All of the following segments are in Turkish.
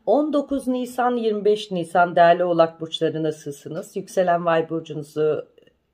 19 Nisan 25 Nisan değerli Oğlak burçları nasılsınız? Yükselen Vay burcunuzu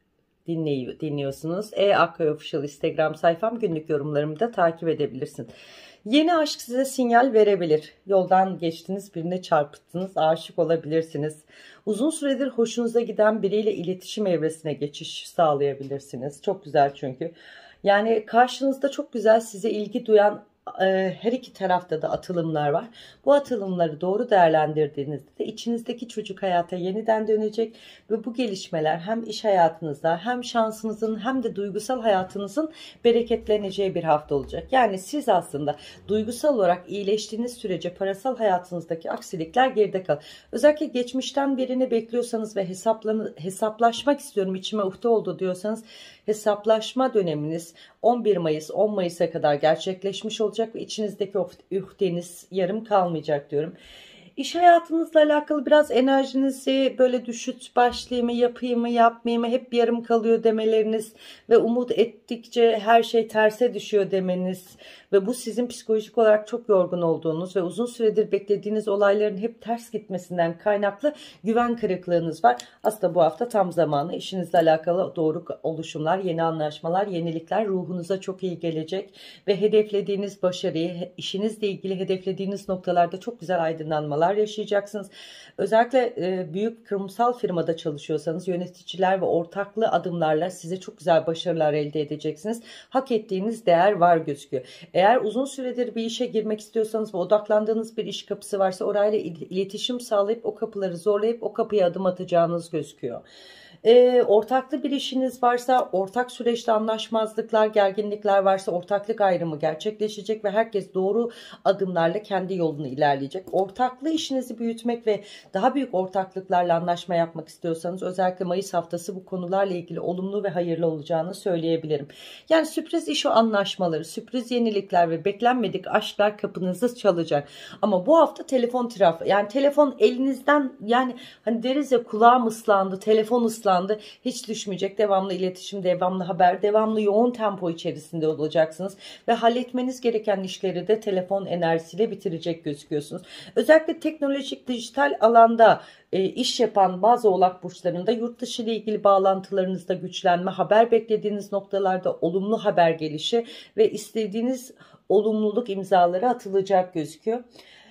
dinliyorsunuz. Akkaya Official Instagram sayfam, günlük yorumlarımı da takip edebilirsin. Yeni aşk size sinyal verebilir. Yoldan geçtiniz, birine çarpıttınız, aşık olabilirsiniz. Uzun süredir hoşunuza giden biriyle iletişim evresine geçiş sağlayabilirsiniz. Çok güzel çünkü. Yani karşınızda çok güzel, size ilgi duyan her iki tarafta da atılımlar var. Bu atılımları doğru değerlendirdiğinizde de içinizdeki çocuk hayata yeniden dönecek ve bu gelişmeler hem iş hayatınızda hem şansınızın hem de duygusal hayatınızın bereketleneceği bir hafta olacak. Yani siz aslında duygusal olarak iyileştiğiniz sürece parasal hayatınızdaki aksilikler geride kalır. Özellikle geçmişten birini bekliyorsanız ve hesaplaşmak istiyorum, içime uhde oldu diyorsanız, hesaplaşma döneminiz 11 Mayıs 10 Mayıs'a kadar gerçekleşmiş olacak ve içinizdeki ühdeniz yarım kalmayacak diyorum. İş hayatınızla alakalı biraz enerjinizi böyle düşüt, başlayayım mı, yapayım mı, yapmayayım mı, hep yarım kalıyor demeleriniz ve umut ettikçe her şey terse düşüyor demeniz ve bu sizin psikolojik olarak çok yorgun olduğunuz ve uzun süredir beklediğiniz olayların hep ters gitmesinden kaynaklı güven kırıklığınız var. Aslında bu hafta tam zamanı, işinizle alakalı doğru oluşumlar, yeni anlaşmalar, yenilikler ruhunuza çok iyi gelecek ve hedeflediğiniz başarıyı, işinizle ilgili hedeflediğiniz noktalarda çok güzel aydınlanmalar yaşayacaksınız. Özellikle büyük kurumsal firmada çalışıyorsanız yöneticiler ve ortaklı adımlarla size çok güzel başarılar elde edeceksiniz. Hak ettiğiniz değer var gözüküyor. Eğer uzun süredir bir işe girmek istiyorsanız ve odaklandığınız bir iş kapısı varsa orayla iletişim sağlayıp o kapıları zorlayıp o kapıya adım atacağınız gözüküyor. Ortaklı bir işiniz varsa, ortak süreçte anlaşmazlıklar, gerginlikler varsa ortaklık ayrımı gerçekleşecek ve herkes doğru adımlarla kendi yolunu ilerleyecek. Ortaklı işinizi büyütmek ve daha büyük ortaklıklarla anlaşma yapmak istiyorsanız özellikle Mayıs haftası bu konularla ilgili olumlu ve hayırlı olacağını söyleyebilirim. Yani sürpriz iş anlaşmaları, sürpriz yenilikler ve beklenmedik aşklar kapınızı çalacak. Ama bu hafta telefon trafiği, yani telefon elinizden, yani hani deriz ya, kulağım ıslandı, telefon ıslandı, hiç düşmeyecek. Devamlı iletişim, devamlı haber, devamlı yoğun tempo içerisinde olacaksınız ve halletmeniz gereken işleri de telefon enerjisiyle bitirecek gözüküyorsunuz. Özellikle teknolojik, dijital alanda iş yapan bazı Oğlak burçlarında yurt dışı ile ilgili bağlantılarınızda güçlenme, haber beklediğiniz noktalarda olumlu haber gelişi ve istediğiniz olumluluk imzaları atılacak gözüküyor.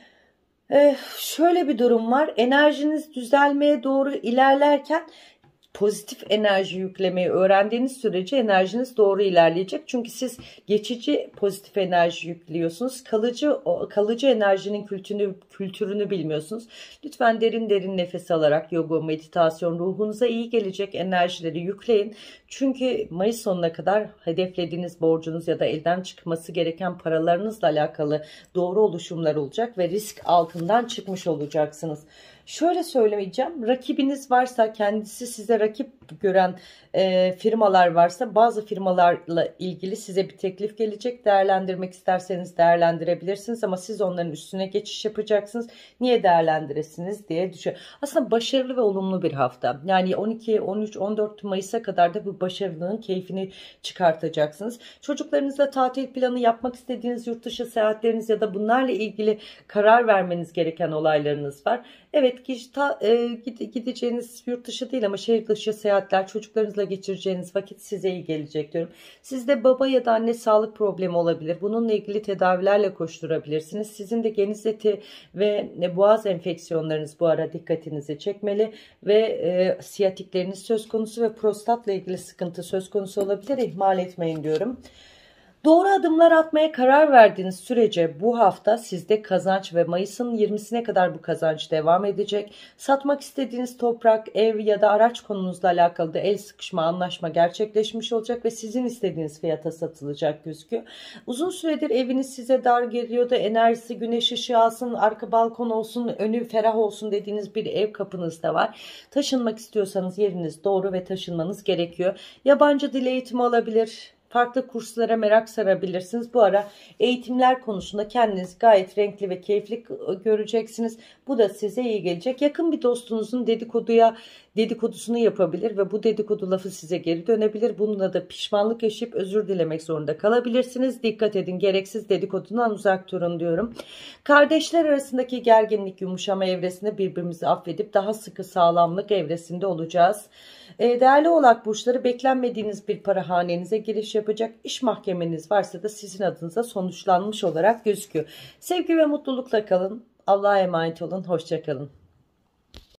Şöyle bir durum var. Enerjiniz düzelmeye doğru ilerlerken pozitif enerji yüklemeyi öğrendiğiniz sürece enerjiniz doğru ilerleyecek. Çünkü siz geçici pozitif enerji yüklüyorsunuz. Kalıcı enerjinin kültürünü bilmiyorsunuz. Lütfen derin derin nefes alarak yoga, meditasyon, ruhunuza iyi gelecek enerjileri yükleyin. Çünkü Mayıs sonuna kadar hedeflediğiniz borcunuz ya da elden çıkması gereken paralarınızla alakalı doğru oluşumlar olacak ve risk altından çıkmış olacaksınız. Şöyle söylemeyeceğim, rakibiniz varsa, kendisi size rakip gören firmalar varsa, bazı firmalarla ilgili size bir teklif gelecek. Değerlendirmek isterseniz değerlendirebilirsiniz ama siz onların üstüne geçiş yapacaksınız. Niye değerlendiresiniz diye düşün. Aslında başarılı ve olumlu bir hafta. Yani 12, 13, 14 Mayıs'a kadar da bu başarılığın keyfini çıkartacaksınız. Çocuklarınızla tatil planı yapmak istediğiniz yurt dışı seyahatleriniz ya da bunlarla ilgili karar vermeniz gereken olaylarınız var. Evet, gideceğiniz yurt dışı değil ama şehir dışı seyahatler, çocuklarınızla geçireceğiniz vakit size iyi gelecek diyorum. Sizde baba ya da anne sağlık problemi olabilir. Bununla ilgili tedavilerle koşturabilirsiniz. Sizin de geniz eti ve boğaz enfeksiyonlarınız bu ara dikkatinizi çekmeli ve siyatikleriniz söz konusu ve prostatla ilgili sıkıntı söz konusu olabilir. İhmal etmeyin diyorum. Doğru adımlar atmaya karar verdiğiniz sürece bu hafta sizde kazanç ve Mayıs'ın 20'sine kadar bu kazanç devam edecek. Satmak istediğiniz toprak, ev ya da araç konunuzla alakalı da el sıkışma, anlaşma gerçekleşmiş olacak ve sizin istediğiniz fiyata satılacak gözüküyor. Uzun süredir eviniz size dar geliyor da enerjisi, güneş ışığı alsın, arka balkon olsun, önü ferah olsun dediğiniz bir ev kapınızda var. Taşınmak istiyorsanız yeriniz doğru ve taşınmanız gerekiyor. Yabancı dil eğitimi olabilir. Farklı kurslara merak sarabilirsiniz. Bu ara eğitimler konusunda kendinizi gayet renkli ve keyifli göreceksiniz. Bu da size iyi gelecek. Yakın bir dostunuzun dedikodusunu yapabilir ve bu dedikodu lafı size geri dönebilir. Bununla da pişmanlık yaşayıp özür dilemek zorunda kalabilirsiniz. Dikkat edin, gereksiz dedikodudan uzak durun diyorum. Kardeşler arasındaki gerginlik yumuşama evresinde birbirimizi affedip daha sıkı sağlamlık evresinde olacağız. Değerli Oğlak burçları, beklenmediğiniz bir para hanenize giriş yapacak. İş mahkemeniz varsa da sizin adınıza sonuçlanmış olarak gözüküyor. Sevgi ve mutlulukla kalın. Allah'a emanet olun. Hoşça kalın.